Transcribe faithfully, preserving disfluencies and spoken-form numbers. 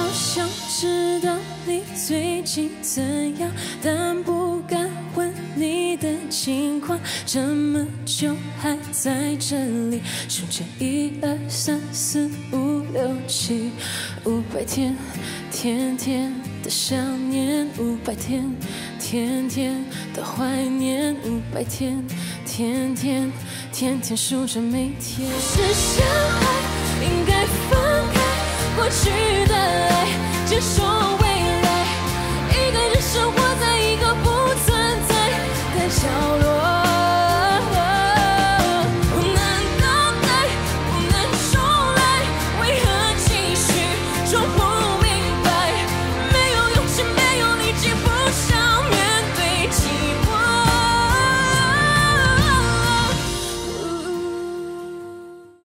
想知道你最近怎样，但不敢问你的情况。这么久还在这里数着一二三四五六七，五百天，天天的想念，五百天，天天的怀念，五百天，天天，天天数着每天。是相爱，应该放开过去的爱，接受。